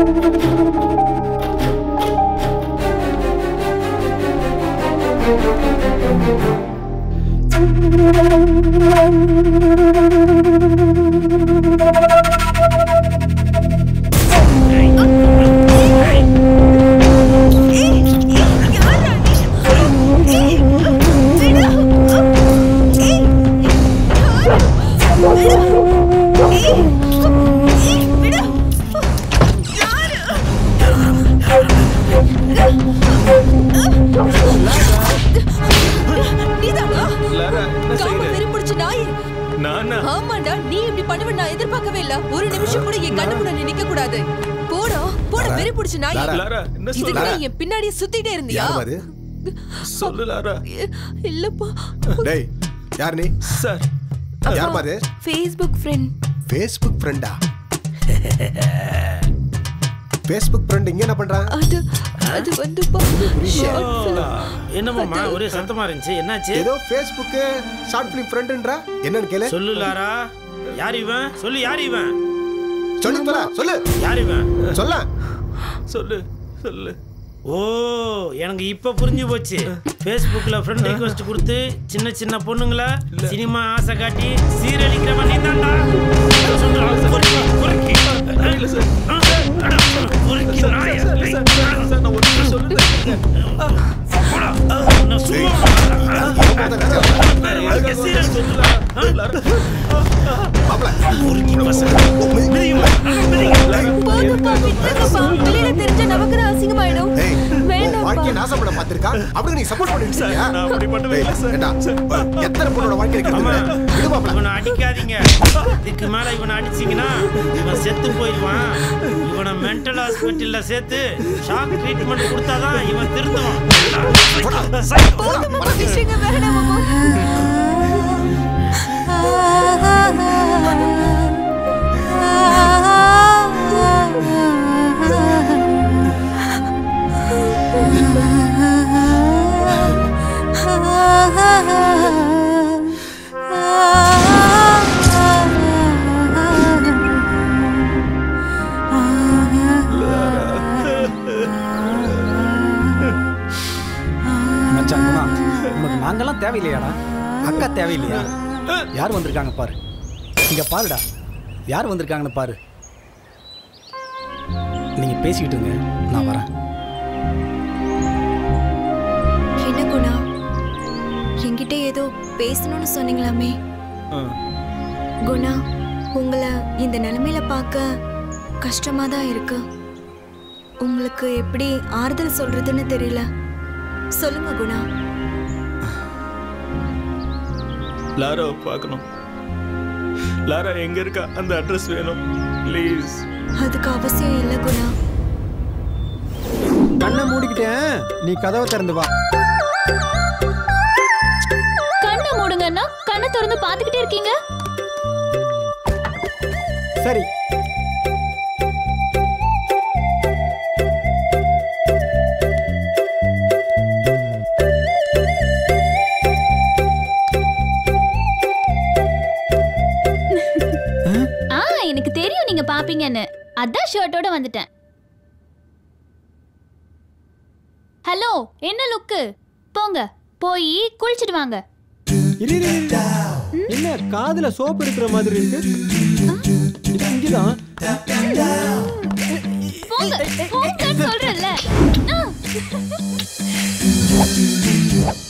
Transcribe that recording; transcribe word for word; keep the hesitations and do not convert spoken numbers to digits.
பின்னாடியே சுத்திட்டே இருந்தியா? சொல்லு லாரா. இல்லப்பா. டேய் யார் நீ? சார் யார் பாரு? Facebook friend. Facebook friend-ஆ? Facebook friend இங்க என்ன பண்றா? அது அது வந்து பா. என்ன மாமா ஒரே சத்தமா இருந்துச்சு, என்னாச்சு? ஏதோ Facebook ஷார்ட் ஃபிலிம் ஃப்ரெண்ட்ன்றா, என்னன்னு கேளு. சொல்லு லாரா. யார் இவன்? சொல்லு யார் இவன்? சொல்லு தல, சொல்லு. யார் இவன்? சொல்ல. சொல்லு சொல்லு. ஓ எனக்கு இப்ப புரிஞ்சு போச்சு. Facebookல ஃப்ரெண்ட் ரிக்வெஸ்ட் கொடுத்து சின்ன சின்ன பொண்ணுங்கள சினிமா ஆசை காட்டி சீரழிக்கிறவன் நீதான்டா. சொல்றா குறுக்கி குறுக்கி. இல்ல சார். குறுக்கி நாய. சார் நான் ஒண்ணு சொல்லுங்க. போடா. நான் சும்மா அதுக்கு சீரியஸ் சொல்லல. பாப்ல குறுக்கி பசங்க. மிதிங்க. போதுப்பா விட்டுங்கப்பா. வெளியில தெரிஞ்ச நமக்கு அசிங்கமாயிடும். வேண்டாம். வாழ்க்கையை நாசப்பட பாத்திருக்கா. அப்படியே நீ சப்போர்ட் பண்ணிட்டு இருக்கியா? நான் அப்படி பண்ணவே இல்ல சார். எத்தனை பொண்ணோட வாழ்க்கையை கெடுத்துற? விடு பாப்ல. இவனை அடிக்காதீங்க. இதுக்கு மேல இவனை அடிச்சீங்கன்னா இவன் செத்து போயிடுவான். இவனை மென்டல் ஹாஸ்பிட்டல்ல சேர்த்து ஷாக் ட்ரீட்மெண்ட் கொடுத்தாதான் இவன் திருந்துவான். போதுமா விஷயங்க வேணாமா? நாங்கெல்லாம் தேவையில்லையாடா? அக்கா தேவையில்லையா? யார் வந்திருக்காங்க பாரு. இங்க பாருடா, யார் வந்திருக்காங்கன்னு பாரு. நீங்க பேசிக்கிட்டு இருங்க, நான் வரேன். என்ன குணா, என்கிட்ட ஏதோ பேசணும்னு சொன்னீங்களாமே? குணா, உங்களை இந்த நிலைமையில பார்க்க கஷ்டமா தான் இருக்கு. உங்களுக்கு எப்படி ஆறுதல் சொல்றதுன்னு தெரியல. சொல்லுங்க குணா. லாரா பார்க்கணும். லாரா எங்க இருக்கா? அந்த அட்ரஸ் வேணும் ப்ளீஸ். அதுக்கு அவசியம் இல்ல குணா. கண்ணை மூடிக்கிட்டேன், நீ கதவை திறந்து வா. கண்ணை மூடுங்கன்னா கண்ணை திறந்து பார்த்துக்கிட்டே இருக்கீங்க. சரி. எனக்கு தெரியும் நீங்க பாப்பீங்கன்னு, அதான் ஷர்ட்டோட வந்துட்டேன். ஹலோ, என்ன லுக்கு? போங்க, போய் குளிச்சிட்டு வாங்க. என்ன காதுல சோப்பு இருக்கிற மாதிரி இருக்கு? இங்கதான். போங்க, போங்க சொல்றேன்ல.